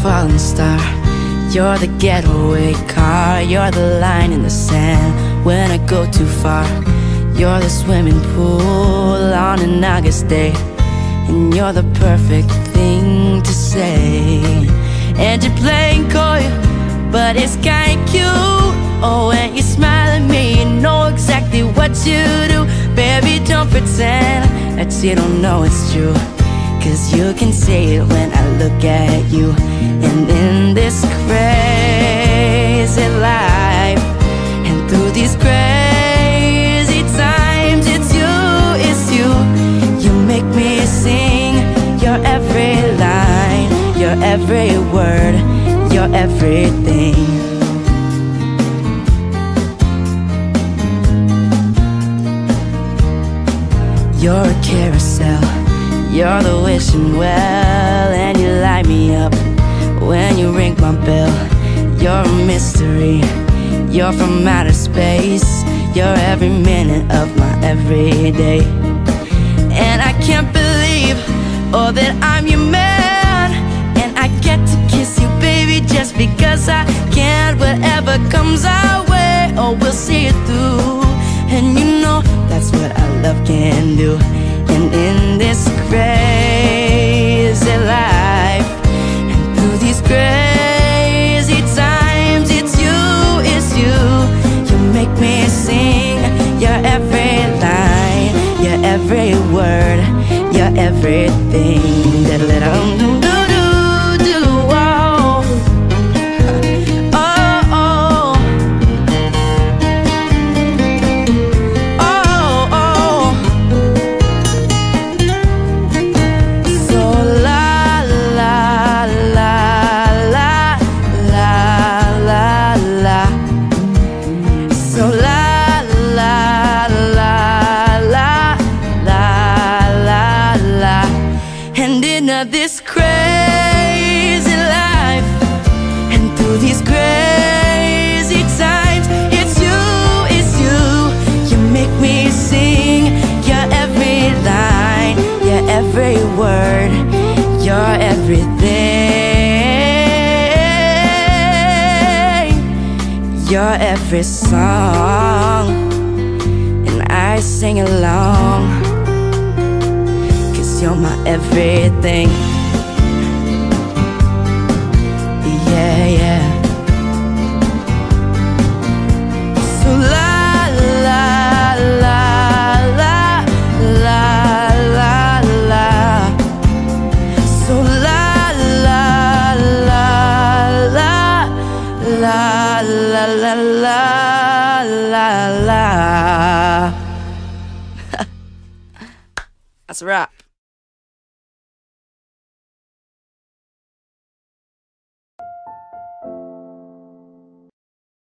falling star. You're the getaway car. You're the line in the sand when I go too far. You're the swimming pool on an August day, and you're the perfect thing to say. And you're playing coy, but it's kinda cute. Oh, when you smile at me, you know exactly what you do. Baby, don't pretend that you don't know it's true, 'cause you can see it when I look at you. And in this crazy life, and through these crazy times, it's you, it's you. You make me sing your every line, your every word, your everything. You're a carousel, you're the wishing well, and you light me up when you ring my bell. You're a mystery, you're from outer space. You're every minute of my everyday. And I can't believe, oh, that I'm your man, and I get to kiss you, baby, just because I can. Whatever comes our way, oh, we'll see it through. And you know that's what our love can do. And in this crazy life, and through these crazy times, it's you, it's you. You make me sing your every line, your every word, your everything. So la la la la la la la. And in this crazy life, and through these crazy times, it's you, it's you. You make me sing your every line, your every word, your everything. Your every song, and I sing along, 'cause you're my everything. Yeah, yeah. So la la la la la la la. So la la la la la la la la la. That's a wrap.